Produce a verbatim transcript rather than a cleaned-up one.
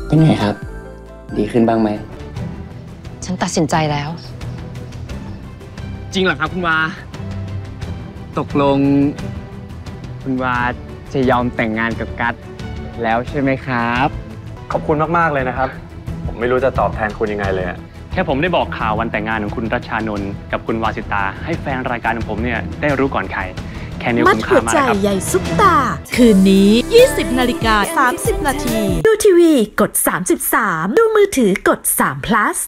เป็นไงครับดีขึ้นบ้างไหมฉันตัดสินใจแล้วจริงเหรอครับคุณวาตกลงคุณวาจะยอมแต่งงานกับกัสแล้วใช่ไหมครับขอบคุณมากๆเลยนะครับผมไม่รู้จะตอบแทนคุณยังไงเลยแค่ผมได้บอกข่าววันแต่งงานของคุณรัชชานนท์กับคุณวาสิตาให้แฟนรายการของผมเนี่ยได้รู้ก่อนใครแค่นี้คุ้มค่ามากครับมัดหัวใจใหญ่ซุปตาคืนนี้ ยี่สิบนาฬิกาสามสิบนาทีดูทีวีกดสามสิบสามดูมือถือกดสาม plus